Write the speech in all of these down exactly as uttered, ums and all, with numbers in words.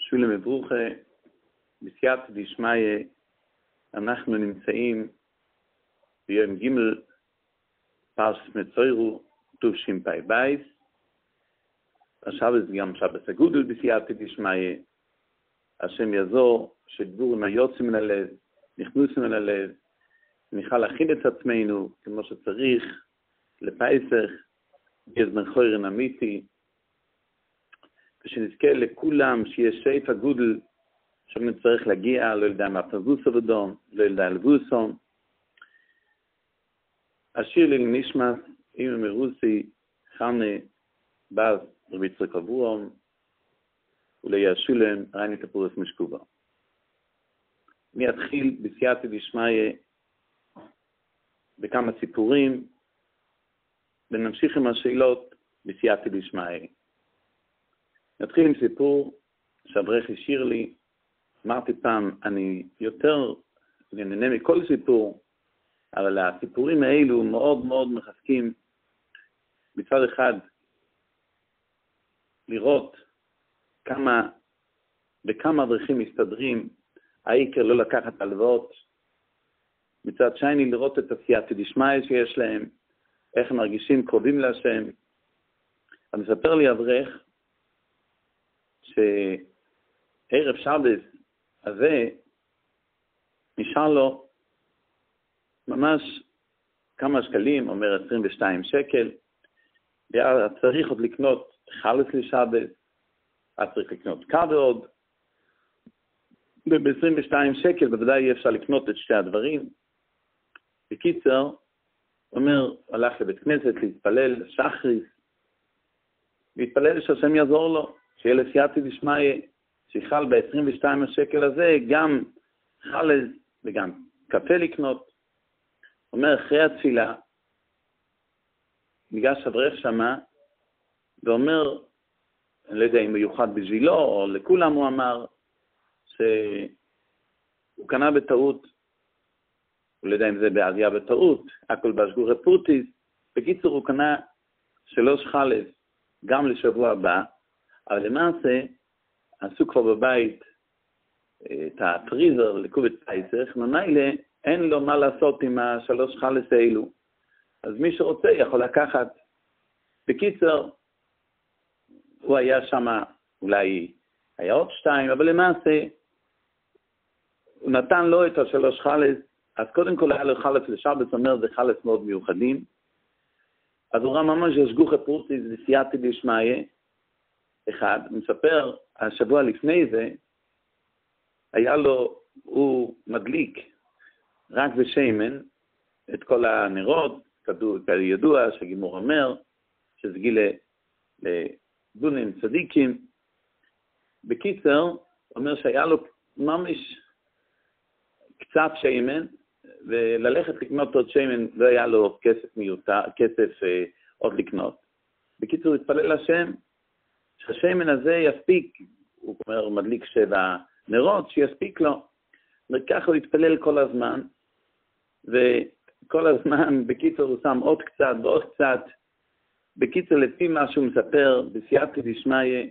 שולם מברוכה, בסייעתא דשמיא, אנחנו נמצאים ביום ג' פרשת מצוירו, תשפ"ב. השבת גם שבת הגודל בסייעתא דשמיא. השם יעזור שדבורים היוצאים מן הלב, נכנסים מן הלב, נוכל להכין את עצמנו כמו שצריך לפסח, בזמן חורן אמיתי, ושנזכה לכולם שיהיה שפע גודל שנצטרך להגיע, לא יודע מה פרבוס אבדון, לא יודע לבוסון. השיר לי נשמע, אמא מרוסי, חנה, באז, רבי יצחק אברהם, וליה שולם, רייני כפורס משקובה. אני אתחיל בסייעתא דשמיא בכמה סיפורים, ונמשיך עם השאלות בסייעתא דשמיא. נתחיל עם סיפור שאברך השאיר לי. אמרתי פעם, אני יותר נהנה מכל סיפור, אבל הסיפורים האלו מאוד מאוד מחזקים מצד אחד לראות כמה, בכמה דרכים מסתדרים, העיקר לא לקחת הלוואות, מצד שני לראות את הסייעתא דשמיא שיש להם, איך הם מרגישים קרובים להשם. אז מספר לי אברך שערב שבת הזה נשאר לו ממש כמה שקלים, אומר עשרים ושתיים שקל, היה צריך עוד לקנות חלס לשבת, היה צריך לקנות קו עוד, וב-עשרים ושתיים שקל בוודאי אי אפשר לקנות את שתי הדברים. בקיצר, אומר, הלך לבית כנסת להתפלל שחריס, להתפלל שהשם יעזור לו, שיהיה לסייעתא דשמיא, שיחל ב-עשרים ושתיים השקל הזה גם חלז וגם קפה לקנות. אומר, אחרי התפילה, ניגש אברך שמה, ואומר, אני לא יודע אם מיוחד בשבילו, או לכולם הוא אמר, שהוא קנה בטעות, הוא לא יודע אם זה בעזיה בטעות, הכל בשגורי פורטיס, בקיצור הוא קנה שלוש חלז, גם לשבוע הבא, אבל למעשה, עשו כבר בבית את הפריזר לקובת פייסח, ממילא אין לו מה לעשות עם השלוש חלס האלו. אז מי שרוצה יכול לקחת. בקיצר, הוא היה שם, אולי היה עוד שתיים, אבל למעשה, הוא נתן לו את השלוש חלס, אז קודם כל היה לו חלס לשבת, אומר, זה חלס מאוד מיוחדים. אז הוא ראה ממש שגורי פורטיס בסייעתא דשמיא, אחד, מספר, השבוע לפני זה, היה לו, הוא מדליק רק בשמן את כל הנרות, ידוע שגימור אומר, שזה גיל לבונים צדיקים. בקיצר, אומר שהיה לו ממש קצת שמן, וללכת לקנות עוד שמן, לא היה לו כסף מיותר, כסף אה, עוד לקנות. בקיצר, הוא התפלל לשם, שהשמן הזה יספיק, הוא אומר, הוא מדליק שבע נרות, שיספיק לו. וככה הוא התפלל כל הזמן, וכל הזמן, בקיצור, הוא שם עוד קצת ועוד קצת. בקיצור, לפי מה שהוא מספר, בסייעתא דשמיא,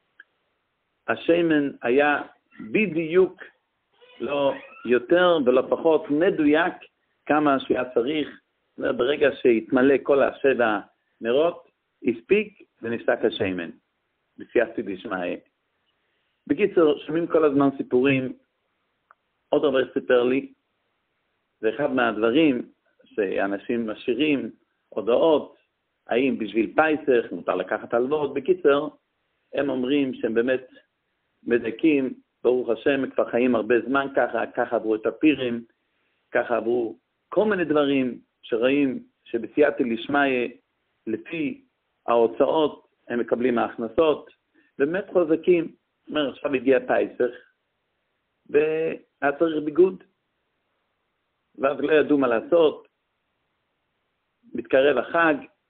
השמן היה בדיוק לא יותר ולא פחות מדויק כמה שהיה צריך. ברגע שהתמלא כל השבע נרות, הספיק ונפסק השמן. בסייעתא דשמיא. בקיצור, שומעים כל הזמן סיפורים. עוד דבר סיפר לי, זה אחד מהדברים שאנשים משאירים הודעות, האם בשביל פייסח מותר לקחת הלוואות. בקיצור, הם אומרים שהם באמת מדקים, ברוך השם, כבר חיים הרבה זמן ככה, ככה עברו את הפירים, ככה עברו כל מיני דברים שרואים שבסייעתא דשמיא, לפי ההוצאות, הם מקבלים ההכנסות, באמת חוזקים. אומר, עכשיו הגיע פייסח, והיה צריך ביגוד, ואז לא ידעו מה לעשות, מתקרב החג.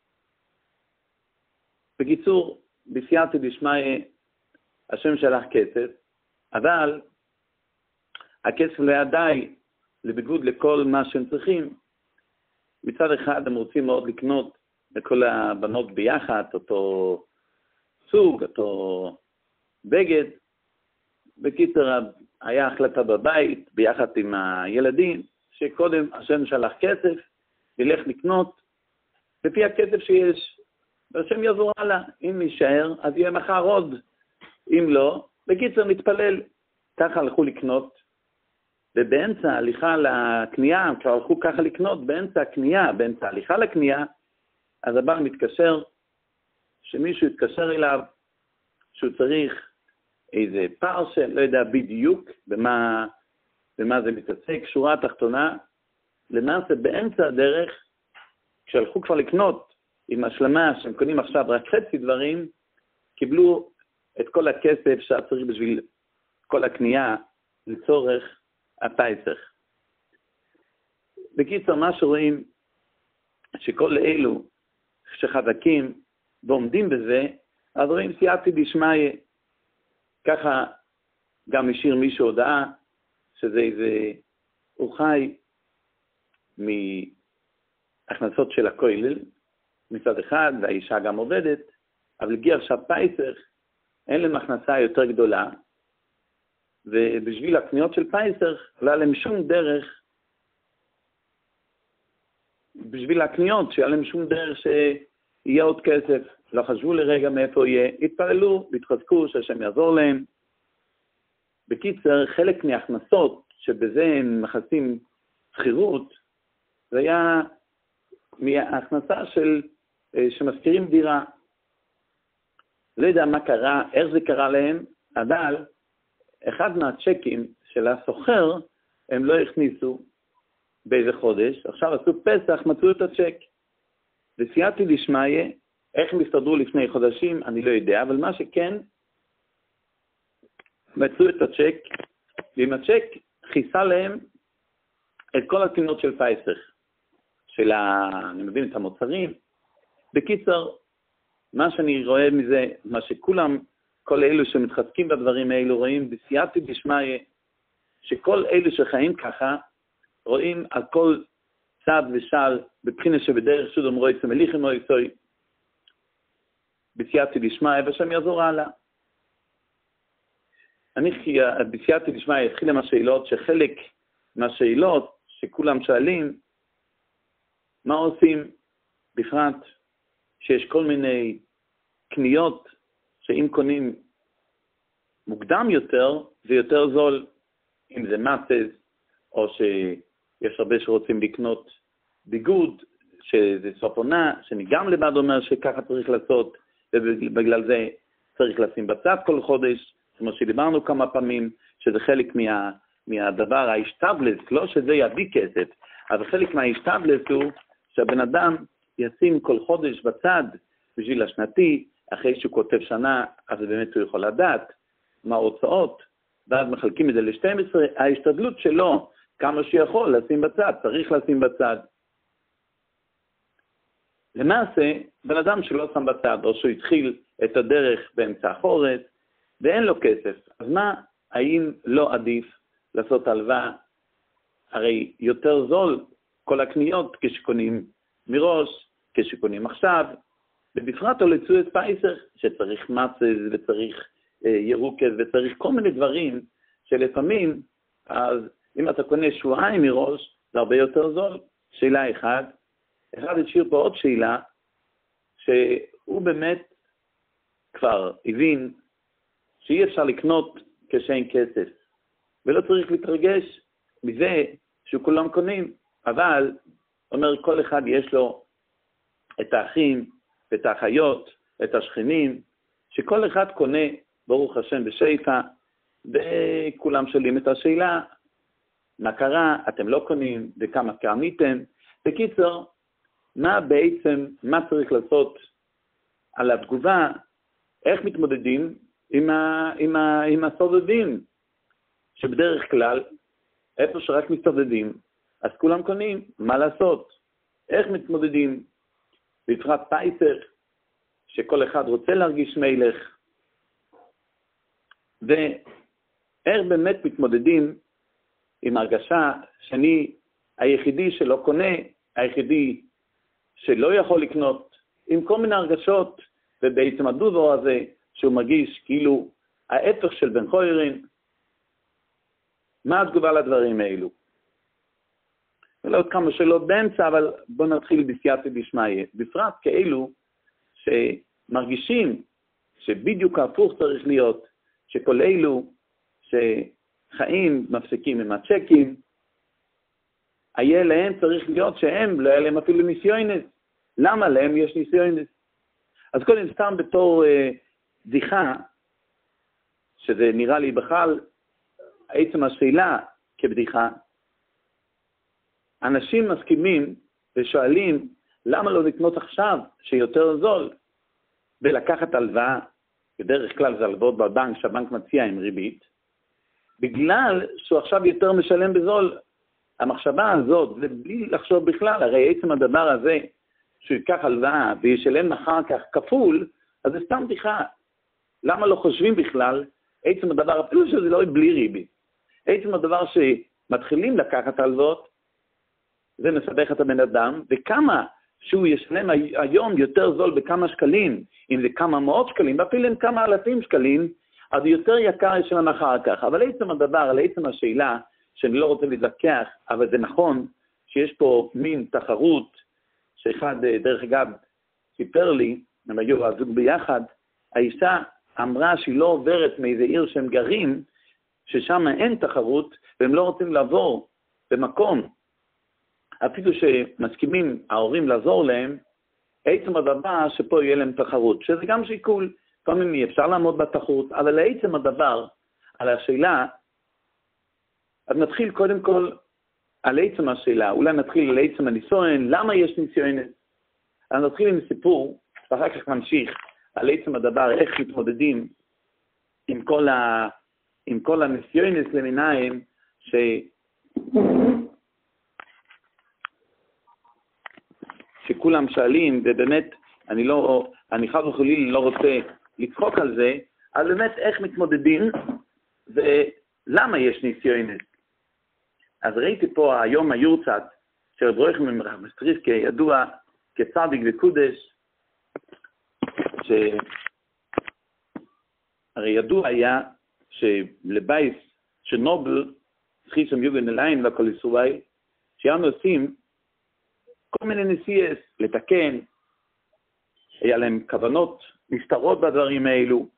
בקיצור, בסייעתא דשמיא, השם שלח כסף, אבל הכסף לא היה די לביגוד לכל מה שהם צריכים. מצד אחד הם רוצים מאוד לקנות לכל הבנות ביחד, אותו סוג, אותו בגד, בקיצר, היה החלטה בבית, ביחד עם הילדים, שקודם השם שלח כסף, ילך לקנות, לפי הכסף שיש, והשם יעזור הלאה. אם יישאר, אז יהיה מחר עוד. אם לא, בקיצר נתפלל. ככה הלכו לקנות, ובאמצע ההליכה לקנייה, כבר הלכו ככה לקנות, באמצע הקנייה, באמצע ההליכה לקנייה, אז הבעל מתקשר, שמישהו יתקשר אליו, שהוא צריך איזה פרשן, לא יודע בדיוק במה, במה זה מתעסק, שורה התחתונה, למעשה באמצע הדרך, כשהלכו כבר לקנות עם השלמה שהם קונים עכשיו רק חצי דברים, קיבלו את כל הכסף שצריך בשביל כל הקנייה לצורך הפייסח. בקיצור, מה שרואים, שכל אלו שחזקים ועומדים בזה, אז רואים סייעתא דשמיא. ככה גם השאיר מישהו הודעה, שזה איזה, הוא חי מהכנסות של הכולל, מצד אחד, והאישה גם עובדת, אבל הגיע עכשיו פייסח, אין להם הכנסה יותר גדולה, ובשביל הקניות של פייסח, לא היה להם שום דרך, בשביל הקניות, שהיה להם שום דרך שיהיה עוד כסף, לא חשבו לרגע מאיפה יהיה, התפללו, התחזקו, שהשם יעזור להם. בקיצר, חלק מההכנסות, שבזה הם מכסים שכירות, זה היה מההכנסה של, שמזכירים דירה. לא יודע מה קרה, איך זה קרה להם, אבל אחד מהצ'קים של הסוחר, הם לא הכניסו באיזה חודש, עכשיו עשו פסח, מצאו את הצ'ק. וסייעתא דשמיא, איך הם הסתדרו לפני חודשים, אני לא יודע, אבל מה שכן, מצאו את הצ'ק, ועם הצ'ק חיסה להם את כל הקנייות של פייסח, של ה... אני מבין את המוצרים. בקיצר, מה שאני רואה מזה, מה שכולם, כל אלו שמתחזקים בדברים האלו, רואים בסייעתא דשמיא, שכל אלו שחיים ככה, רואים על כל צד ושל, בבחינה שבדרך שוד אמרו יצא מליכים או יצוי, בסייעתא דשמיא, והשם יעזור הלאה. אני בסייעתא דשמיא התחיל עם השאלות, שחלק מהשאלות שכולם שואלים, מה עושים בפרט שיש כל מיני קניות שאם קונים מוקדם יותר, זה יותר זול, אם זה מסז, או שיש הרבה שרוצים לקנות ביגוד, שזה סוף עונה, שאני גם לבד אומר שככה צריך לעשות, ובגלל זה צריך לשים בצד כל חודש, כמו שדיברנו כמה פעמים, שזה חלק מה, מהדבר ההשתבלס, לא שזה יביא כסף, אבל חלק מההשתבלס הוא שהבן אדם ישים כל חודש בצד בשביל השנתי, אחרי שהוא כותב שנה, אז באמת הוא יכול לדעת מה ההוצאות, ואז מחלקים את זה ל-שתים עשרה, ההשתדלות שלו, כמה שיכול לשים בצד, צריך לשים בצד. למעשה, בן אדם שלא שם בצד, או שהוא התחיל את הדרך באמצע החורף, ואין לו כסף, אז מה, האם לא עדיף לעשות הלוואה? הרי יותר זול כל הקניות כשקונים מראש, כשקונים עכשיו, ובפרט או לצו את פייסח, שצריך מסז וצריך אה, ירוקס וצריך כל מיני דברים שלפעמים, אז אם אתה קונה שבועיים מראש, זה הרבה יותר זול. שאלה אחת, אחד השאיר פה עוד שאלה, שהוא באמת כבר הבין שאי אפשר לקנות כשאין כסף, ולא צריך להתרגש מזה שכולם קונים, אבל אומר כל אחד יש לו את האחים, את האחיות, את השכנים, שכל אחד קונה ברוך השם בשפע, וכולם שואלים את השאלה, מה קרה, אתם לא קונים, וכמה קניתם. בקיצר, מה בעצם, מה צריך לעשות על התגובה, איך מתמודדים עם, ה, עם, ה, עם הסודדים, שבדרך כלל, איפה שרק מסתודדים, אז כולם קונים, מה לעשות? איך מתמודדים? בפרט פייסח, שכל אחד רוצה להרגיש מלך, ואיך באמת מתמודדים עם הרגשה שאני היחידי שלא קונה, היחידי שלא יכול לקנות, עם כל מיני הרגשות, ובעצם הדודו הזה, שהוא מרגיש כאילו ההפך של בן חורין, מה התגובה לדברים האלו? ולא עוד כמה שאלות באמצע, אבל בואו נתחיל בסייעתא דשמיא. בפרט כאלו שמרגישים שבדיוק ההפוך צריך להיות, שכל אלו שחיים מפסיקים עם הצ'קים, היה להם צריך להיות שהם לא היה להם אפילו ניסיונס. למה להם יש ניסיונס? אז קודם סתם בתור אה, בדיחה, שזה נראה לי בכלל עצם השאלה כבדיחה, אנשים מסכימים ושואלים למה לא לקנות עכשיו שיותר זול ולקחת הלוואה, בדרך כלל זה הלוואות בבנק שהבנק מציע עם ריבית, בגלל שהוא עכשיו יותר משלם בזול. המחשבה הזאת, ובלי לחשוב בכלל, הרי עצם הדבר הזה, שהוא ייקח הלוואה וישלם אחר כך כפול, אז זה סתם בדיחה. למה לא חושבים בכלל, עצם הדבר, אפילו שזה לא בלי ריבית, עצם הדבר שמתחילים לקחת הלוואות, זה מסבך את הבן אדם, וכמה שהוא ישלם היום יותר זול בכמה שקלים, אם זה כמה מאות שקלים, אפילו עם כמה אלפים שקלים, אז יותר יקר ישלם אחר כך. אבל עצם הדבר, על עצם השאלה, שאני לא רוצה להתווכח, אבל זה נכון שיש פה מין תחרות, שאחד, דרך אגב, סיפר לי, הם היו הזוג ביחד, האישה אמרה שהיא לא עוברת מאיזה עיר שהם גרים, ששם אין תחרות, והם לא רוצים לעבור במקום, אפילו שמסכימים ההורים לעזור להם, עצם הדבר שפה יהיה להם תחרות, שזה גם שיקול, פעמים אי אפשר לעמוד בתחרות, אבל עצם הדבר, על השאלה, אז נתחיל קודם כל על עצם השאלה, אולי נתחיל על עצם הניסיון, למה יש ניסיון? אז נתחיל עם סיפור, ואחר כך נמשיך על עצם הדבר, איך מתמודדים עם כל, ה, עם כל הניסיונס למיניים, ש... שכולם שואלים, ובאמת, אני לא, אני חד וחלילה לא רוצה לצחוק על זה, אז באמת איך מתמודדים, ולמה יש ניסיונס? אז ראיתי פה היום היורצת של רב יוחנן מרחבסטריסקי, ידוע כצדיק וקודש, שהרי ידוע היה שלבייס שנובל, חיסם יוגן אליין והכל יסורי, שהיינו עושים כל מיני נסיעס לתקן, היה להם כוונות מסתרות בדברים האלו,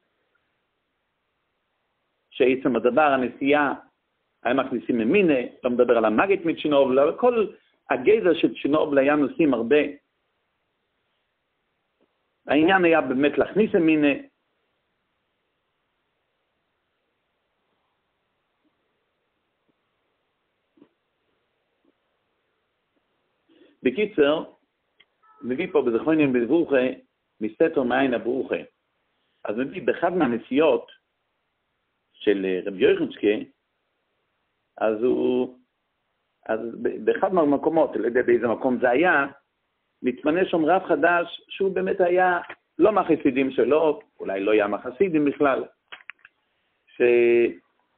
שעצם הדבר, הנסיעה, היה מכניסים ממינה, לא מדבר על המגת מצ'ינובל, אבל כל הגזע של צ'ינובל היה נוסעים הרבה. העניין היה באמת להכניס ממינה. בקיצר, מביא פה בזכרונים בברוכה, מסתר מעין הברוכה. אז מביא באחד מהנסיעות של רבי יוחנן, אז הוא, אז באחד מהמקומות, לא יודע באיזה מקום זה היה, מתמנה שם רב חדש, שהוא באמת היה לא מהחסידים שלו, אולי לא היה מהחסידים בכלל, שהיה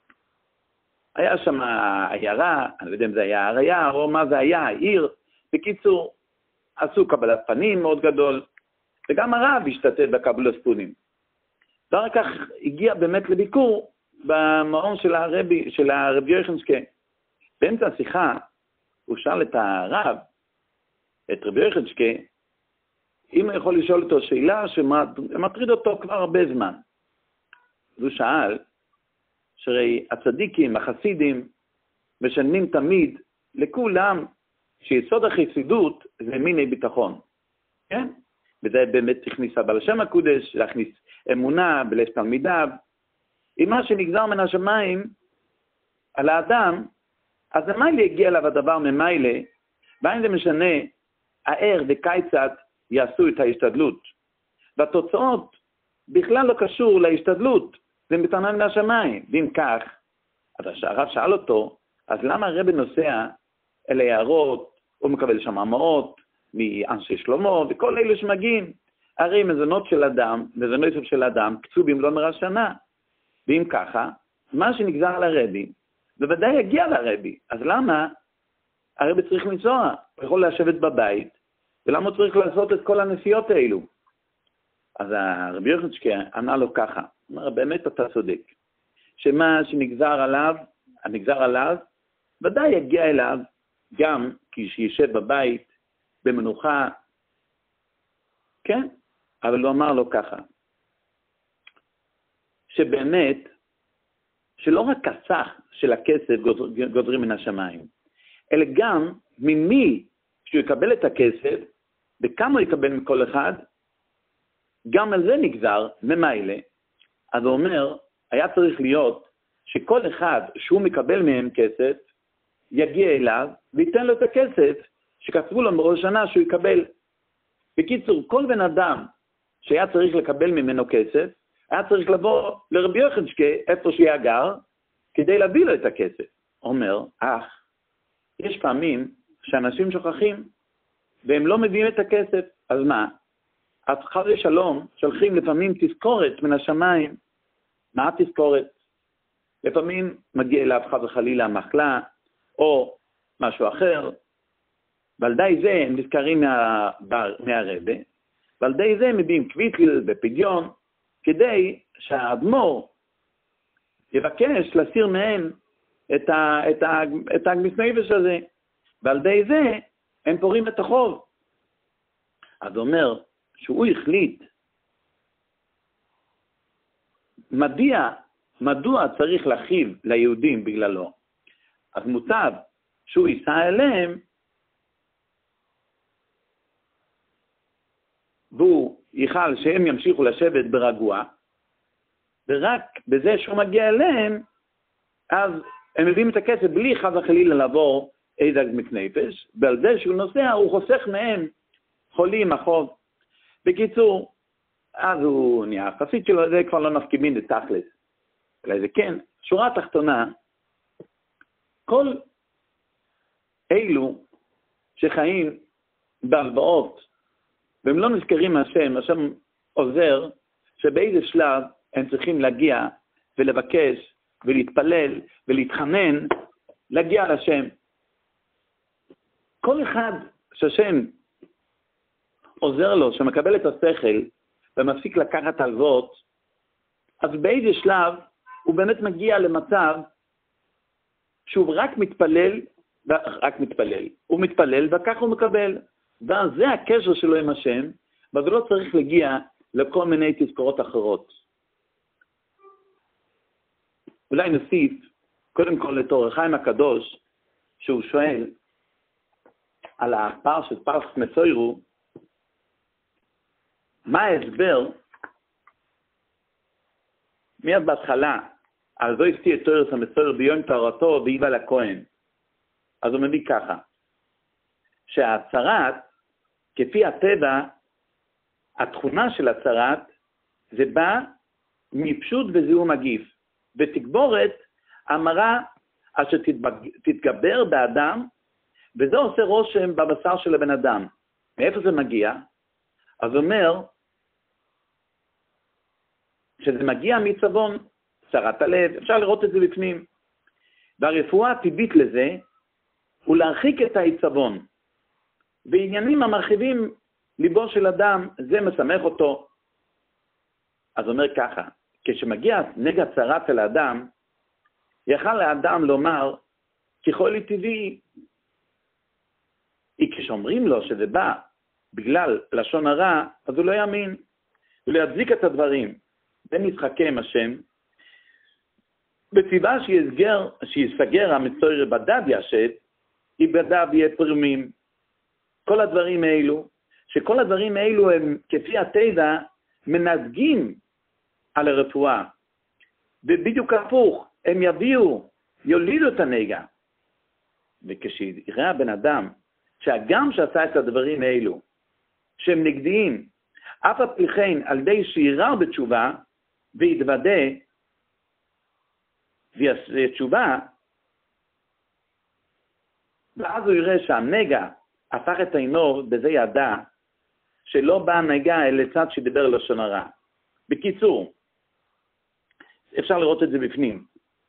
שם עיירה, אני לא יודע אם זה היה עיירה, או מה זה היה, העיר, בקיצור, עשו קבלת פנים מאוד גדול, וגם הרב השתתף בקבלת פנים. ואחר כך הגיע באמת לביקור במעון של הרבי, של הרבי יוחנן. באמצע השיחה, הוא שאל את הרב, את רבי יוחנן, אם הוא יכול לשאול אותו שאלה שמטריד אותו כבר הרבה זמן. הוא שאל, שהרי הצדיקים, החסידים, משלמים תמיד לכולם, שיסוד החסידות זה מיני ביטחון. כן? וזה באמת הכניס הבעל השם הקודש, להכניס אמונה בלב תלמידיו. אם מה שנגזר מן השמיים על האדם, אז המיילה יגיע אליו הדבר ממיילה, ואין זה משנה, הער וכיצד יעשו את ההשתדלות. והתוצאות בכלל לא קשור להשתדלות, זה מתנה מן השמיים. ואם כך, אז הרב שאל אותו, אז למה הרב נוסע אל היערות, הוא מקבל שם מאות מאנשי שלמה, וכל אלה שמגיעים, הרי מזונות של אדם, מזונות של אדם, קצובים לא מראה שנה. ואם ככה, מה שנגזר על הרבי, בוודאי יגיע לרבי. אז למה הרבי צריך לנסוע? הוא יכול לשבת בבית, ולמה הוא צריך לעשות את כל הנסיעות האלו? אז הרבי יוחנן ענה לו ככה, הוא אומר, באמת אתה צודק, שמה שנגזר עליו, הנגזר עליו, ודאי יגיע אליו גם כשישב בבית, במנוחה, כן? אבל הוא אמר לו ככה, שבאמת, שלא רק הסך של הכסף גוזרים מן השמיים, אלא גם ממי שהוא יקבל את הכסף, וכמה הוא יקבל מכל אחד, גם על זה נגזר, ממילא. אז הוא אומר, היה צריך להיות שכל אחד שהוא מקבל מהם כסף, יגיע אליו וייתן לו את הכסף שכתבו לו בראש שנה שהוא יקבל. בקיצור, כל בן אדם שהיה צריך לקבל ממנו כסף, היה צריך לבוא לרבי יוחנשקה, איפה שהיה גר, כדי להביא לו את הכסף. אומר, אך, יש פעמים שאנשים שוכחים, והם לא מביאים את הכסף. אז מה? אז חס ושלום, שולחים לפעמים תזכורת מן השמיים. מה התזכורת? לפעמים מגיע אליו חס וחלילה מחלה, או משהו אחר, ועל די זה הם נזכרים מה, מהרבה, ועל די זה הם מביאים קוויטל ופדיון, כדי שהאדמו"ר יבקש להסיר מהם את, ה, את, ה, את הגמיסנפש הזה, ועל די זה הם פורעים את החוב. אז הוא אומר שהוא החליט, מדוע, מדוע צריך להכיל ליהודים בגללו? אז מוטב שהוא ייסע אליהם, והוא יחל שהם ימשיכו לשבת ברגוע, ורק בזה שהוא מגיע אליהם, אז הם מביאים את הכסף בלי חס וחלילה לעבור איזה גמיסנפש, ועל זה שהוא נוסע הוא חוסך מהם חולים החוב. בקיצור, אז הוא נהיה החסיד שלו, זה כבר לא נפקימין לתכלס. אלא זה כן, שורה תחתונה, כל אלו שחיים בהלוואות, והם לא נזכרים מהשם, השם עוזר, שבאיזה שלב הם צריכים להגיע ולבקש ולהתפלל ולהתחנן, להגיע לשם. כל אחד שהשם עוזר לו, שמקבל את השכל ומפסיק לקחת הלוואות, אז באיזה שלב הוא באמת מגיע למצב שהוא רק מתפלל, רק מתפלל. הוא מתפלל וכך הוא מקבל. ואז זה הקשר שלו עם השם, ואז הוא לא צריך להגיע לכל מיני תזכורות אחרות. אולי נוסיף, קודם כל לתור החיים הקדוש, שהוא שואל על הפרשת, פרשת מסוירו, מה ההסבר מיד בהתחלה, על זו הפתיע את תורס המסויר ביום תורתו ואיבה לכהן. אז הוא מביא ככה, שהצרת, כפי הטבע, התכונה של הצרת, זה בא מפשוט וזיהום מגיף, ותגבורת המרה אשר תתגבר באדם, וזה עושה רושם בבשר של הבן אדם. מאיפה זה מגיע? אז הוא אומר, שזה מגיע מצבון, צרת הלב, אפשר לראות את זה בפנים. והרפואה הטבעית לזה, הוא להרחיק את העיצבון. ועניינים המרחיבים ליבו של אדם, זה משמח אותו. אז הוא אומר ככה, כשמגיע נגע צרת אל האדם, יכל לאדם לומר, ככל היא טבעי. כשאומרים לו שזה בא בגלל לשון הרע, אז הוא לא יאמין. הוא לא יצדיק את הדברים. ונתחכה עם השם, בציבה שיסגר, שיסגר המצויר בדד ישת, יבדיו יהיה פרמים. כל הדברים האלו, שכל הדברים האלו הם כפי הטבע, מנהגים על הרפואה. ובדיוק הפוך, הם יביאו, יולידו את הנגע. וכשיראה הבן אדם, שהגם שעשה את הדברים האלו, שהם נגדיים, אף הפליחן על די שירה בתשובה, ויתוודה, ויעשה תשובה, ואז הוא יראה שהנגע הפך את עינו, בזה ידע, שלא בא הנגע אל לצד שדיבר לשון הרע. בקיצור, אפשר לראות את זה בפנים.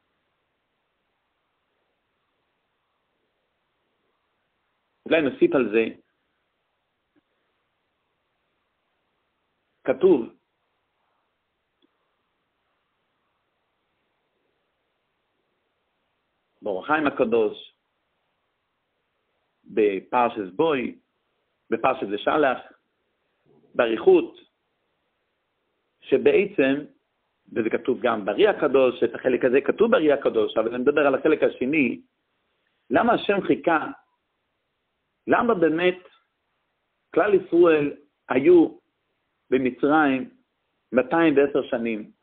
אולי נוסיף על זה, כתוב, באור החיים הקדוש, בפרשת בוי, בפרשת לשלח, באריכות, שבעצם, וזה כתוב גם ברי הקדוש, את החלק הזה כתוב ברי הקדוש, אבל אני מדבר על החלק השני, למה השם חיכה? למה באמת כלל ישראל היו במצרים מאתיים ועשר שנים?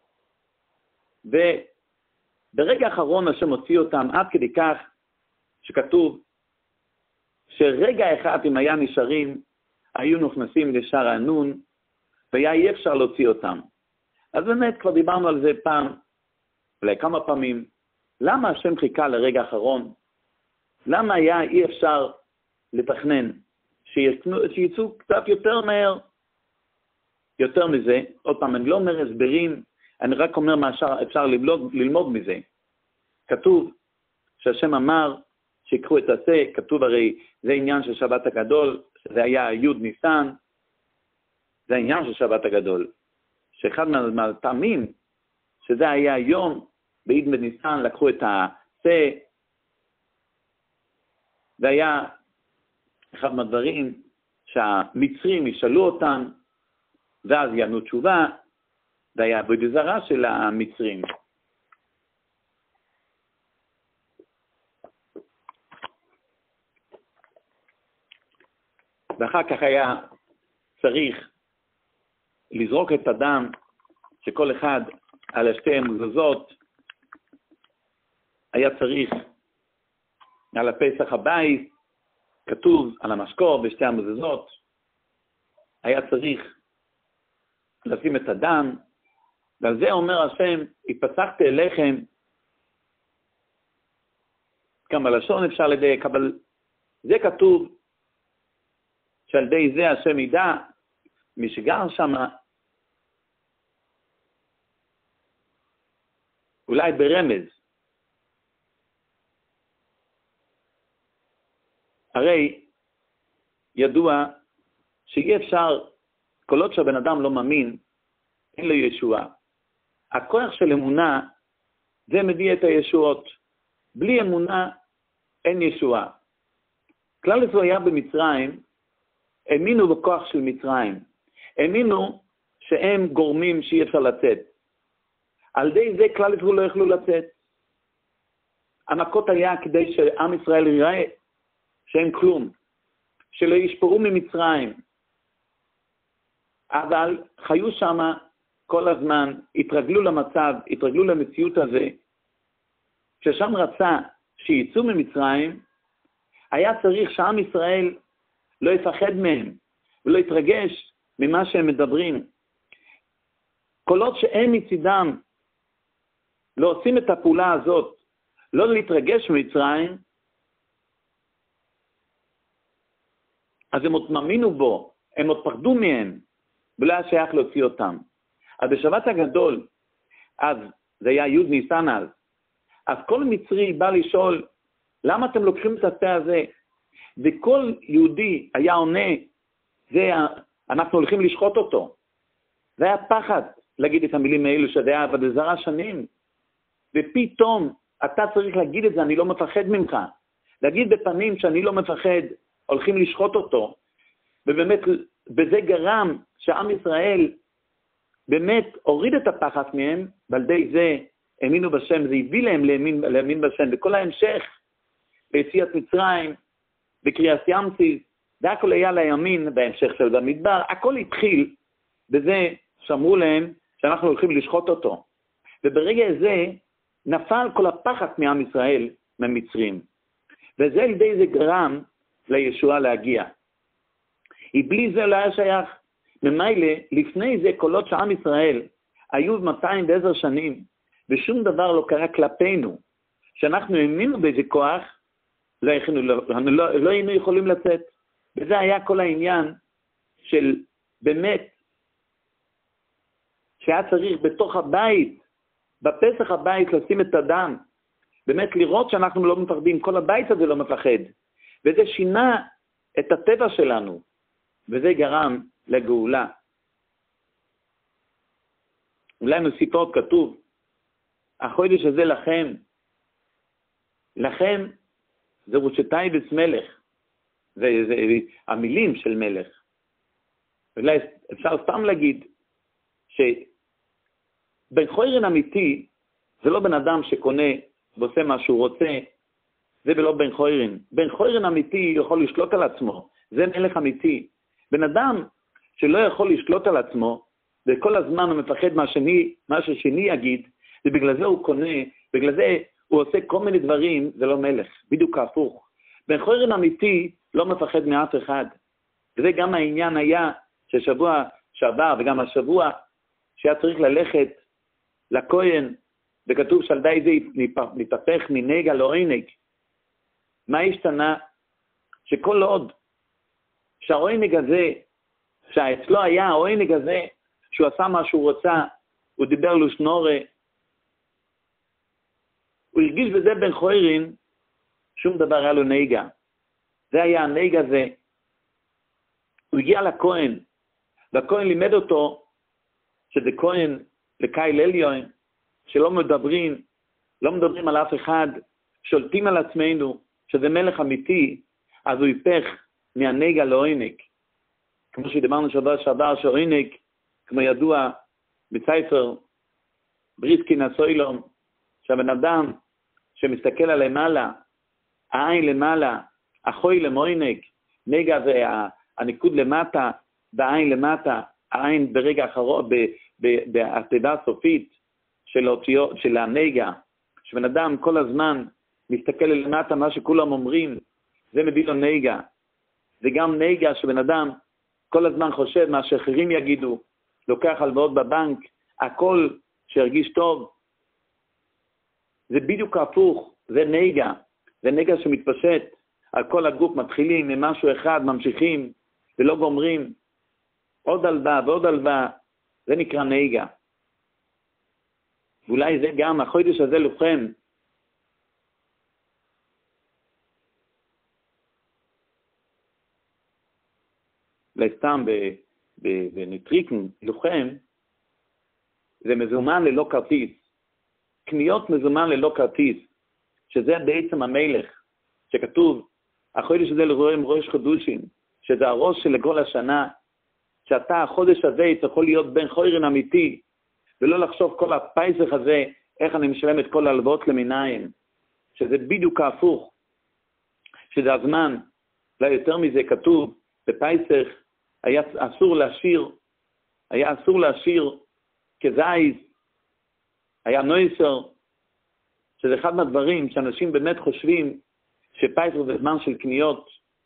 וברגע האחרון השם הוציא אותם עד כדי כך שכתוב שרגע אחד אם היה נשארים, היו נכנסים לשער הענון, והיה אי אפשר להוציא אותם. אז באמת כבר דיברנו על זה פעם, אולי כמה פעמים. למה השם חיכה לרגע האחרון? למה היה אי אפשר לתכנן שיצאו קצת יותר מהר? יותר מזה, עוד פעם, אני לא אומר הסברים, אני רק אומר מה אפשר ללמוד, ללמוד מזה. כתוב שהשם אמר שיקחו את השה, כתוב הרי זה עניין של שבת הגדול, זה היה י' ניסן, זה העניין של שבת הגדול. שאחד מהפעמים שזה היה היום, בעיד בניסן לקחו את השה, זה היה אחד מהדברים שהמצרים ישאלו אותם, ואז יענו תשובה, זה היה עבודה זרה של המצרים. ואחר כך היה צריך לזרוק את הדם שכל אחד על שתי המזוזות, היה צריך על הפסח הבית, כתוב על המשקור בשתי המזוזות, היה צריך לשים את הדם, ועל זה אומר השם, התפצחתי אליכם, גם בלשון אפשר לדייק, אבל זה כתוב, שעל די זה השם ידע, מי שגר שם, אולי ברמז. הרי ידוע שאי אפשר, כל עוד שהבן אדם לא מאמין, אין לו ישועה. הכוח של אמונה, זה מביא את הישועות. בלי אמונה, אין ישועה. כלל ישראל היה במצרים, האמינו בכוח של מצרים. האמינו שהם גורמים שאי אפשר לצאת. על ידי זה כלל ישראל לא יכלו לצאת. המכות היה כדי שעם ישראל יראה שאין כלום. שלא ישפרו ממצרים. אבל חיו שם כל הזמן, התרגלו למצב, התרגלו למציאות הזה, ששם רצה שיצאו ממצרים, היה צריך שעם ישראל לא יפחד מהם, ולא יתרגש ממה שהם מדברים. כל עוד שהם מצידם לא עושים את הפעולה הזאת, לא להתרגש ממצרים, אז הם עוד מאמינו בו, הם עוד פחדו מהם, ולא היה שייך להוציא אותם. אז בשבת הגדול, אז זה היה י' ניסן אז, אז כל מצרי בא לשאול, למה אתם לוקחים את השה הזה? וכל יהודי היה עונה, זה, אנחנו הולכים לשחוט אותו. זה היה פחד להגיד את המילים האלו, שזה היה עבודה זרה שנים. ופתאום אתה צריך להגיד את זה, אני לא מפחד ממך. להגיד בפנים שאני לא מפחד, הולכים לשחוט אותו. ובאמת, בזה גרם שעם ישראל באמת הוריד את הפחד מהם, ועל די זה האמינו בשם, זה הביא להם להאמין, להאמין בשם. וכל ההמשך, ביציאת מצרים, בקריאת ים סוף, זה הכל היה לימין בהמשך של במדבר, הכל התחיל בזה שאמרו להם שאנחנו הולכים לשחוט אותו. וברגע זה נפל כל הפחד מעם ישראל ממצרים. וזה על ידי זה גרם לישועה להגיע. בלי זה לא היה שייך. ממילא, לפני זה קולות שעם ישראל היו מאתיים ועשר שנים, ושום דבר לא קרה כלפינו, שאנחנו האמינו באיזה כוח, לא, היינו, לא, לא, לא היינו יכולים לצאת. וזה היה כל העניין של באמת, שהיה צריך בתוך הבית, בפסח הבית לשים את הדם, באמת לראות שאנחנו לא מפחדים, כל הבית הזה לא מפחד. וזה שינה את הטבע שלנו, וזה גרם לגאולה. אולי מסיפות כתוב, החודש הזה לכם, לכן, זה רושטייבס מלך. זה, זה המילים של מלך. אולי אפשר סתם להגיד שבן חוירן אמיתי זה לא בן אדם שקונה ועושה מה שהוא רוצה, זה לא בן חוירן. בן חוירן אמיתי יכול לשלוט על עצמו, זה מלך אמיתי. בן אדם שלא יכול לשלוט על עצמו, וכל הזמן הוא מפחד מה שני, מה ששני יגיד, ובגלל זה הוא קונה, בגלל זה הוא עושה כל מיני דברים, זה לא מלך, בדיוק הפוך. בן חוירן אמיתי לא מפחד מאף אחד. וזה גם העניין היה ששבוע שעבר וגם השבוע שהיה צריך ללכת לכהן, וכתוב שעל די זה מתהפך מנגע לעונג. מה השתנה? שכל עוד שהעונג הזה, שאצלו היה העונג הזה, שהוא עשה מה שהוא רוצה, הוא דיבר לו שנורה, הוא הרגיש בזה בן חוירן, שום דבר היה לו נגע. זה היה הנגע הזה. הוא הגיע לכהן, והכהן לימד אותו, שזה כהן לקייל עליון, שלא מדברים, לא מדברים על אף אחד, שולטים על עצמנו, שזה מלך אמיתי, אז הוא היפך מהנגע לעונג. כמו שדיברנו שבוע שעבר, שעונג, כמו ידוע בספר ברית כנסוילום, שהבן אדם שמסתכל על למעלה, העין למעלה, החוי למעונג, נגע זה הניקוד למטה, בעין למטה, העין ברגע האחרון, בהתיבה הסופית של האותיות, של הנגע, שבן אדם כל הזמן מסתכל למטה, מה שכולם אומרים, זה מביא לו נגע. זה גם נגע שבן אדם כל הזמן חושב מה שאחרים יגידו, לוקח הלוואות בבנק, הכל שירגיש טוב. זה בדיוק הפוך, זה נגע. זה נגע שמתפשט על כל הגוף, מתחילים ממשהו אחד, ממשיכים ולא גומרים. עוד הלוואה ועוד הלוואה, זה נקרא נגע. ואולי זה גם, החודש הזה לוחם. לסתם בנטריקן, לוחם, זה מזומן ללא כרטיס. קניות מזומן ללא כרטיס, שזה בעצם המלך, שכתוב, החודש הזה לרואים ראש חודשים, שזה הראש של כל השנה, שאתה החודש הזה יכול להיות בן חוירן אמיתי, ולא לחשוב כל הפייסך הזה, איך אני משלם את כל ההלוואות למיניים, שזה בדיוק ההפוך, שזה הזמן, לא יותר מזה כתוב, בפייסך היה אסור להשאיר, היה אסור להשאיר כזייז, היה נויסר, שזה אחד מהדברים שאנשים באמת חושבים שפייסך זה זמן של קניות,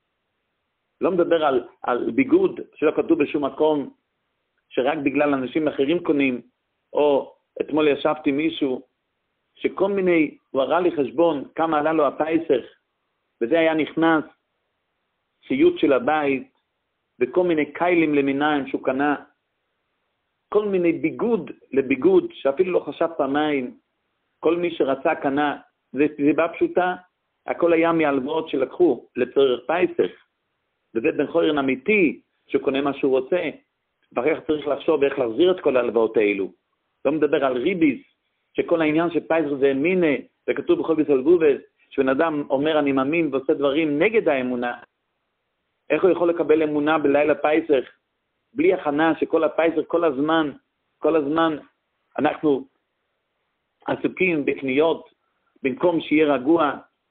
לא מדבר על, על ביגוד שלא כתוב בשום מקום, שרק בגלל אנשים אחרים קונים, או אתמול ישבתי מישהו, שכל מיני, הוא הראה לי חשבון כמה עלה לו הפייסך, וזה היה נכנס, ציוד של הבית, וכל מיני קיילים למיניים שהוא קנה, כל מיני ביגוד לביגוד, שאפילו לא חשב פעמיים, כל מי שרצה קנה, זה סיבה פשוטה, הכל היה מהלוואות שלקחו לצורך פייסך, וזה בן חוירן אמיתי, שקונה מה שהוא רוצה, ואחר כך צריך לחשוב איך להחזיר את כל ההלוואות האלו. לא מדבר על ריביס, שכל העניין של פייסך זה מינה, וכתוב בכל ביס אלבובס, שבן אדם אומר אני מאמין ועושה דברים נגד האמונה, איך הוא יכול לקבל אמונה בלילה פייסך, בלי הכנה שכל הפייסך, כל הזמן, כל הזמן אנחנו עסוקים בקניות, במקום שיהיה רגוע.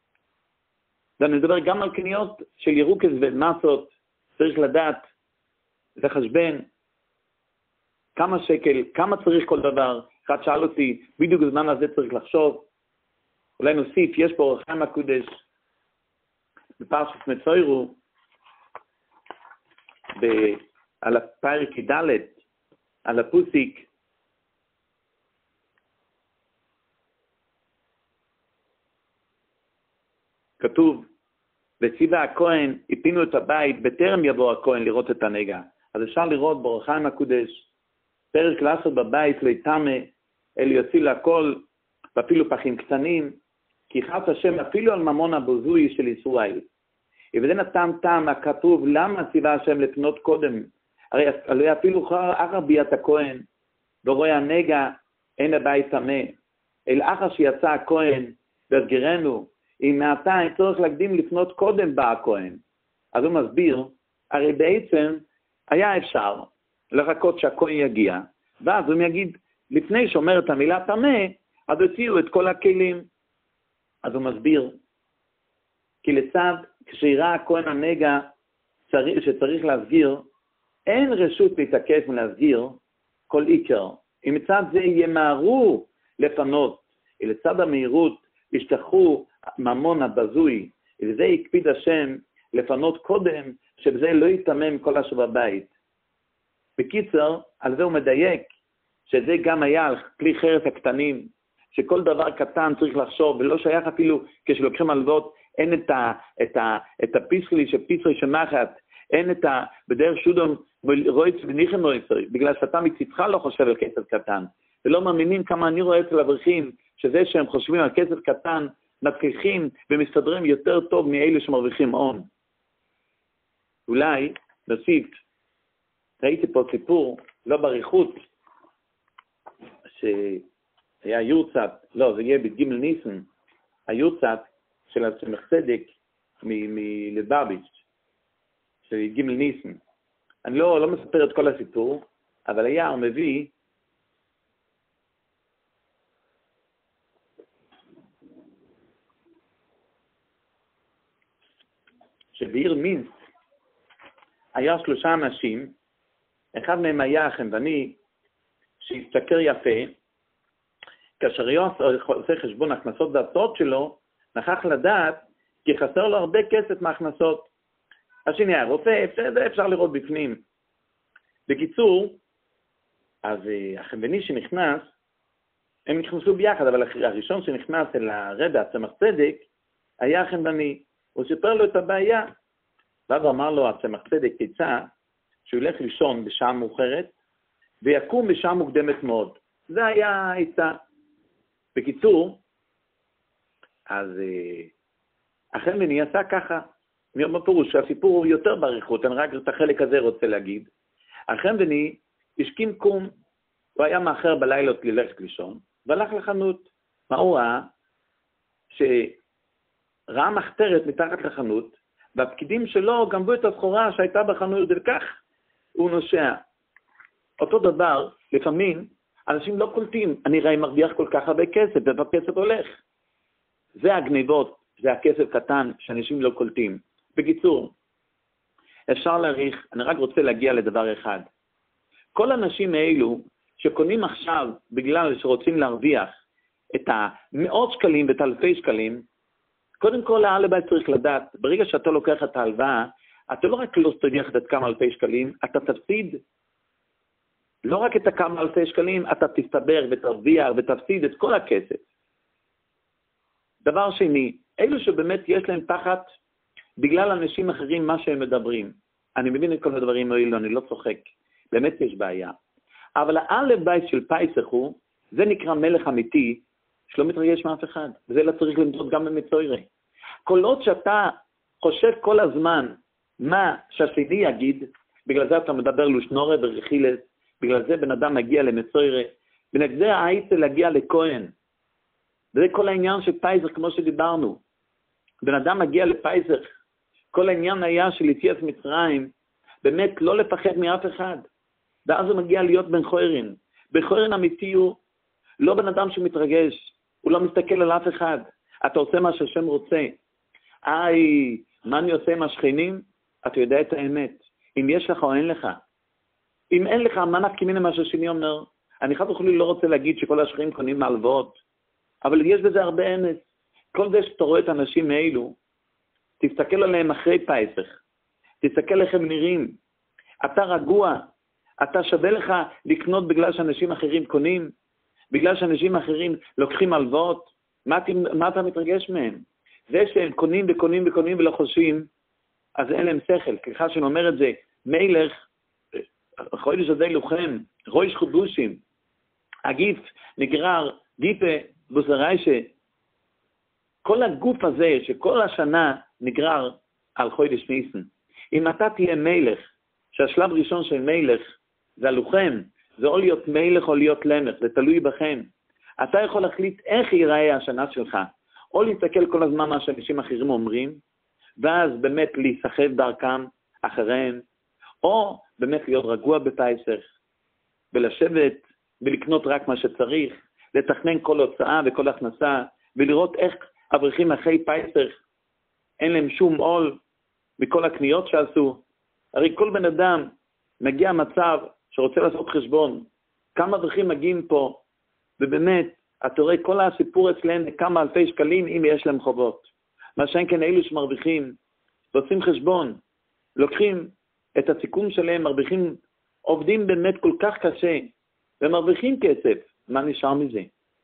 ואני מדבר גם על קניות של ירוקס ומסות, צריך לדעת, זה חשבן, כמה שקל, כמה צריך כל דבר. אחד שאל אותי, בדיוק בזמן הזה צריך לחשוב. אולי נוסיף, יש פה אור החיים הקודש, בפרשת מצוירו, ב- על הפרק ד' על הפוסיק, כתוב, וציווה הכהן, הפינו את הבית, בטרם יבוא הכהן לראות את הנגע. אז אפשר לראות באור החיים הקודש, פרק לעשות בבית לא יטמא, אל יוציא להכל, ואפילו פחים קטנים, כי חס השם אפילו על ממון הבוזוי של ישראל. וזה נתן טעם הכתוב, למה ציווה השם לפנות קודם? הרי, הרי אפילו אחר ביאת הכהן, ורואה הנגע, אין הבית טמא. אל אחר שיצא הכהן, והסגרנו, אם מעתה אין צורך להקדים לפנות קודם בא הכהן. אז הוא מסביר, הרי בעצם היה אפשר לחכות שהכהן יגיע, ואז הוא יגיד, לפני שאומר את המילה טמא, אז הוציאו את כל הכלים. אז הוא מסביר, כי לצד, כשיראה הכהן הנגע שצריך להסגיר, אין רשות להתעקש ולהסגיר כל עיקר. אם מצד זה ימהרו לפנות, ולצד המהירות ישתחו ממון הבזוי, וזה יקפיד השם לפנות קודם, שבזה לא יתמם כל השב הבית. בקיצר, על זה הוא מדייק, שזה גם היה על כלי חרס הקטנים, שכל דבר קטן צריך לחשוב, ולא שייך אפילו כשלוקחים הלוואות, אין את, ה, את, ה, את הפיסחלי שפיסרי שמחת, אין את ה... בדרך שודום רויץ וניחם רויצרי, בגלל שאתה מצדך לא חושב על כסף קטן, ולא מאמינים כמה אני רואה אצל אברכים, שזה שהם חושבים על כסף קטן, מצליחים ומסתדרים יותר טוב מאלה שמרוויחים הון. אולי, נוסיף, ראיתי פה סיפור, לא בריחות, שהיה יורצת, לא, זה יהיה בג' ניסן, היורצת של הצמח צדק מלבביץ', של ג' ניסן. אני לא, לא מספר את כל הסיפור, אבל היה, הוא מביא, שבעיר מינסק היה שלושה אנשים, אחד מהם היה החמדני, שהסתכר יפה, כאשר היה עושה חשבון הכנסות וההוצאות שלו, נכח לדעת כי חסר לו הרבה כסף מההכנסות. השני היה רופא, זה אפשר לראות בפנים. בקיצור, אז החמדני שנכנס, הם נכנסו ביחד, אבל הראשון שנכנס אל הרבי הצמח צדק, היה החמדני. הוא סיפר לו את הבעיה, ואז אמר לו הצמח צדק עצה, שהוא ילך לישון בשעה מאוחרת, ויקום בשעה מוקדמת מאוד. זה היה העצה. בקיצור, אז החמדני עשה ככה, בפירוש שהסיפור הוא יותר בעריכות, אני רק את החלק הזה רוצה להגיד. החמדני השכים קום, הוא היה מאחר בלילות ללכת לישון, והלך לחנות. מה הוא ראה? שראה מחתרת מתחת לחנות, והפקידים שלו גנבו את הסחורה שהייתה בחנות, וכך הוא נושע. אותו דבר, לפעמים, אנשים לא קולטים, אני ראי מרוויח כל כך הרבה כסף, והכסף הולך. זה הגניבות, זה הכסף קטן שאנשים לא קולטים. בקיצור, אפשר להעריך, אני רק רוצה להגיע לדבר אחד. כל האנשים האלו שקונים עכשיו בגלל שרוצים להרוויח את המאות שקלים ואת אלפי שקלים, קודם כל העל הבית צריך לדעת, ברגע שאתה לוקח את ההלוואה, אתה לא רק לא תרוויח את כמה אלפי שקלים, אתה תפסיד לא רק את הכמה אלפי שקלים, אתה תסתבר ותרוויח ותפסיד את כל הכסף. דבר שני, אלו שבאמת יש להם פחד בגלל אנשים אחרים מה שהם מדברים. אני מבין את כל הדברים האלו, אני לא צוחק. באמת יש בעיה. אבל העל בית של פייסח הוא, זה נקרא מלך אמיתי, שלא מתרגש מאף אחד. וזה לא צריך למדוד גם במצוירי. כל עוד שאתה חושב כל הזמן מה שהשני יגיד, בגלל זה אתה מדבר לושנורה ורכילס, בגלל זה בן אדם מגיע למצוירי, בגלל זה העצה להגיע לכהן. וזה כל העניין של פייסח כמו שדיברנו. בן אדם מגיע לפייסח, כל העניין היה של יציאת מצרים, באמת לא לפחד מאף אחד. ואז הוא מגיע להיות בן חוירין. בן חוירין אמיתי הוא לא בן אדם שמתרגש, הוא לא מסתכל על אף אחד. אתה עושה מה שהשם רוצה. איי, מה אני עושה עם השכנים? אתה יודע את האמת. אם יש לך או אין לך. אם אין לך, מה נפקימין מה שהשני אומר? אני חד וחלילה לא רוצה להגיד שכל השכנים קונים מהלוואות, אבל יש בזה הרבה אמת. כל זה שאתה רואה את האנשים האלו, תסתכל עליהם אחרי פייסח. תסתכל איך הם נראים. אתה רגוע. אתה שווה לך לקנות בגלל שאנשים אחרים קונים, בגלל שאנשים אחרים לוקחים הלוואות. מה, מה אתה מתרגש מהם? זה שהם קונים וקונים וקונים ולא חושבים, אז אין להם שכל. ככה שאני אומר את זה, מלך, חודש הזה לוחם, ראש חודשים, הגיף נגרר, גיפה בוסריישה, כל הגוף הזה שכל השנה נגרר על חודש ניסן. אם אתה תהיה מלך, שהשלב ראשון של מלך זה הלוחם, זה או להיות מלך או להיות למך, זה תלוי בכם. אתה יכול להחליט איך ייראה השנה שלך, או להסתכל כל הזמן מה שאנשים אחרים אומרים, ואז באמת להיסחב דרכם אחריהם, או באמת להיות רגוע בפייסח, ולשבת ולקנות רק מה שצריך, לתכנן כל הוצאה וכל הכנסה, ולראות איך אברכים אחרי פייסח, אין להם שום עול מכל הקניות שעשו. הרי כל בן אדם מגיע מצב שרוצה לעשות חשבון, כמה אברכים מגיעים פה, ובאמת, אתה רואה כל הסיפור אצלם כמה אלפי שקלים אם יש להם חובות. מה שאין כן אלו שמרוויחים, ועושים חשבון, לוקחים את הסיכום שלהם, מרוויחים, עובדים באמת כל כך קשה, ומרוויחים כסף, מה נשאר מזה?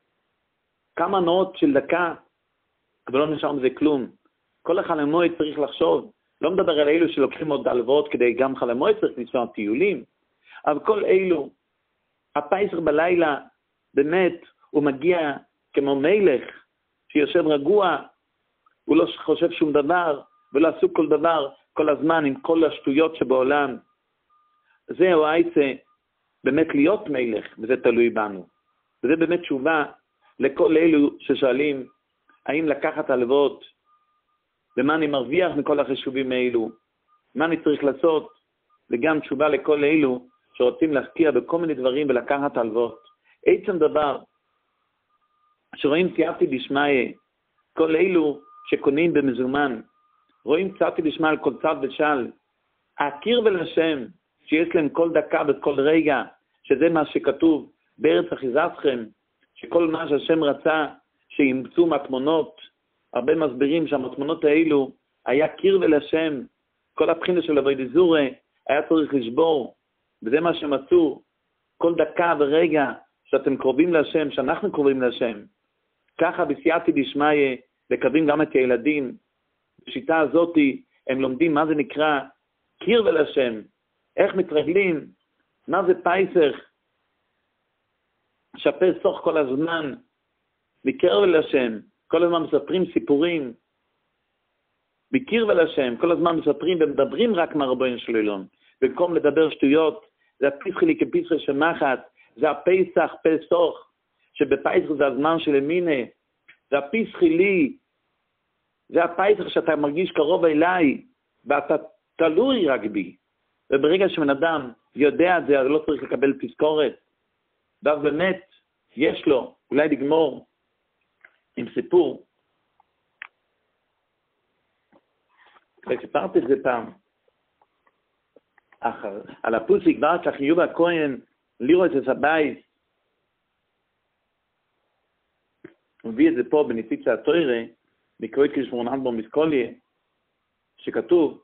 כמה נאות של דקה, אבל לא נשאר מזה כלום. כל החלמוי צריך לחשוב, לא מדבר על אלו שלוקחים עוד הלוואות כדי גם חלמוי צריך לנסוע טיולים, אבל כל אלו, הפייסח בלילה, באמת, הוא מגיע כמו מלך, שיושב רגוע, הוא לא חושב שום דבר, ולא עשו כל דבר, כל הזמן, עם כל השטויות שבעולם. זהו העצה, באמת להיות מלך, וזה תלוי בנו. וזה באמת תשובה לכל אלו ששואלים, האם לקחת הלוואות, ומה אני מרוויח מכל החישובים האלו, מה אני צריך לעשות, וגם תשובה לכל אלו שרוצים להשקיע בכל מיני דברים ולקחת הלוואות. עצם דבר, שרואים סייעתי דשמיא, כל אלו שקונים במזומן, רואים סייעתי דשמיא על כל צד ושל, הכיר ולשם, שיש להם כל דקה וכל רגע, שזה מה שכתוב, בארץ אחיזתכם, שכל מה שהשם רצה, שימצאו מהתמונות, הרבה מסבירים שהמתמונות האלו, היה קיר ולשם, כל הבחינה של אבוי דזורה, היה צריך לשבור, וזה מה שמצאו, כל דקה ורגע, שאתם קרובים להשם, שאנחנו קרובים להשם. ככה בסייעתי דשמיא, לקרבים גם את הילדים. בשיטה הזאת הם לומדים מה זה נקרא קיר ולשם, איך מתרגלים, מה זה פייסח, שפסח כל הזמן, מקיר ולשם, כל הזמן מספרים סיפורים, מקיר ולשם, כל הזמן מספרים ומדברים רק מהרבוין של עולם, במקום לדבר שטויות, זה הפיסחלי כפיסחל שמחת, זה הפסח, פסח, שבפסח זה הזמן של ימינה, זה הפיסחלי, זה הפסח שאתה מרגיש קרוב אליי, ואתה תלוי רק בי. וברגע שבן אדם יודע את זה, אז לא צריך לקבל תזכורת. ואז באמת, יש לו, אולי לגמור עם סיפור. וסיפרתי את זה פעם. אחר, על הפוסיק, כבר כך יהיו הכהן, לראות את הבית. הוא מביא את זה פה בנציצה התוירה, מקרוית כשמונן בו מסקוליה, שכתוב,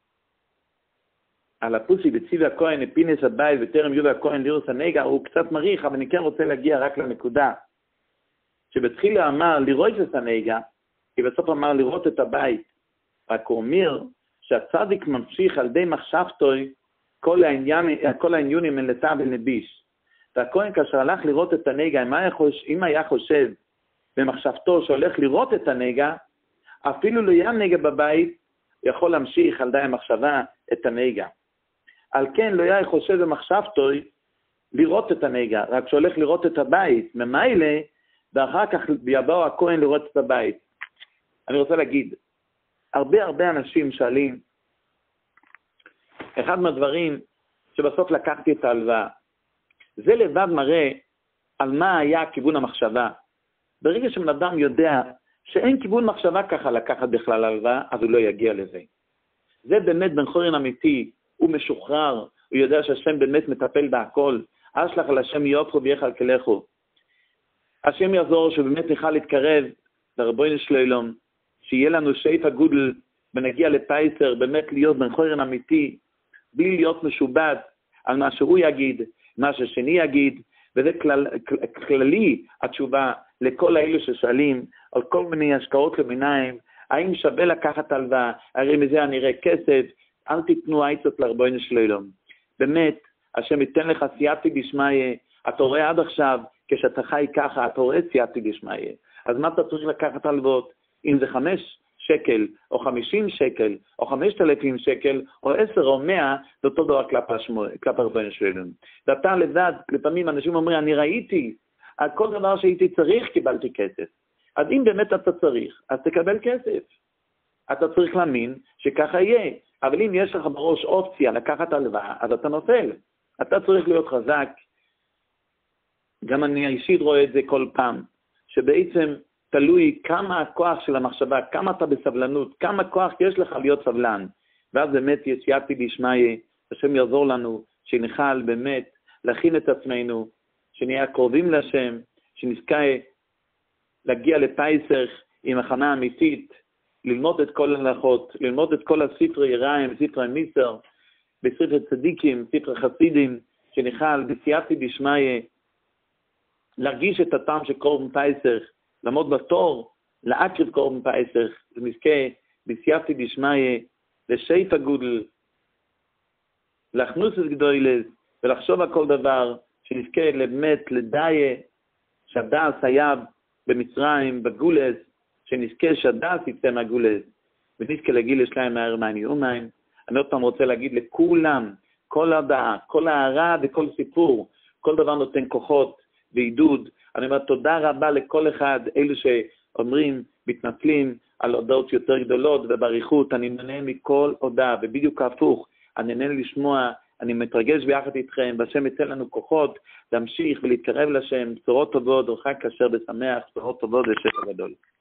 על הפוסיק בציבי הכהן, הפינס הבית, וטרם יהיו הכהן לראות הנגע, הוא קצת מריח, אבל אני כן רוצה להגיע רק לנקודה. שבתחילה אמר לראות את הנגע, כי בסוף אמר לראות את הבית. רק הוא אומר שהצדיק ממשיך על די מחשבתוי, כל העניין, כל העניונים אין לטע ולנביש. והכהן כאשר הלך לראות את הנגע, אם היה חושב, אם היה חושב במחשבתו שהולך לראות את הנגע, אפילו לא היה נגע בבית, יכול להמשיך על די המחשבה את הנגע. על כן לא היה חושב במחשבתו לראות את הנגע, רק שהולך לראות את הבית, ממילא, ואחר כך יבוא הכהן לראות את הבית. אני רוצה להגיד, הרבה הרבה אנשים שואלים, אחד מהדברים שבסוף לקחתי את ההלוואה, זה לבד מראה על מה היה כיוון המחשבה. ברגע שבן אדם יודע שאין כיוון מחשבה ככה לקחת בכלל הלוואה, אז הוא לא יגיע לזה. זה באמת בן חורין אמיתי, הוא משוחרר, הוא יודע שהשם באמת מטפל בהכל, אשלח על השם יופו ויחל כלכו. השם יעזור שבאמת נוכל להתקרב לרבונו של עולם, שיהיה לנו שפע גודל ונגיע לפייסר, באמת להיות בן חורין אמיתי, בלי להיות משובד על מה שהוא יגיד, מה ששני יגיד, וזה כלל, כללי התשובה לכל האלו ששואלים על כל מיני השקעות למיניים, האם שווה לקחת הלוואה, הרי מזה אני אראה כסף, אל תיתנו עצות לרבונו של עולם. באמת, השם ייתן לך סייעתי דשמיא, אתה רואה עד עכשיו, כשאתה חי ככה, אתה רואה סייעתי דשמיא. אז מה אתה צריך לקחת הלוואות? אם זה חמש שקל, או חמישים שקל, או חמשת אלפים שקל, או עשר או מאה, זה אותו דבר כלפי רבונו של עולם. ואתה לבד, לפעמים אנשים אומרים, אני ראיתי, על כל דבר שהייתי צריך קיבלתי כסף. אז אם באמת אתה צריך, אז תקבל כסף. אתה צריך להאמין שככה יהיה. אבל אם יש לך בראש אופציה לקחת הלוואה, אז אתה נופל. אתה צריך להיות חזק. גם אני אישית רואה את זה כל פעם, שבעצם תלוי כמה הכוח של המחשבה, כמה אתה בסבלנות, כמה כוח יש לך להיות סבלן. ואז באמת יש יפי דשמיא, השם יעזור לנו, שנוכל באמת להכין את עצמנו, שנהיה קרובים להשם, שנזכה להגיע לפייסח עם הכנה אמיתית, ללמוד את כל ההלכות, ללמוד את כל הספרי יריים, ספרי מיסר, בספרי צדיקים, ספרי חסידים, שנוכל בסייעתא דשמיא להרגיש את הטעם של קורבן פייסח, לעמוד בתור, להקריב קורבן פייסח, ונזכה בסייעתא דשמיא לשפע גודל, להכנוס את גדולת, ולחשוב על כל דבר, שנזכה באמת לדעיה, שהדעס היה במצרים, בגולס, שנזכה שהדעס יצא מהגולס, ונזכה להגיד לשלהם מהר מעני אומיים. אני עוד פעם רוצה להגיד לכולם, כל הדעה, כל הערה וכל סיפור, כל דבר נותן כוחות ועידוד. אני אומר תודה רבה לכל אחד, אלו שאומרים, מתנצלים על הודעות יותר גדולות, ובריחות אני נהנה מכל הודעה, ובדיוק הפוך, אני נהנה לשמוע, אני מתרגש ביחד איתכם, והשם ייתן לנו כוחות להמשיך ולהתקרב לשם, בשורות טובות, חג כשר ושמח, בשורות טובות ושפע גדול.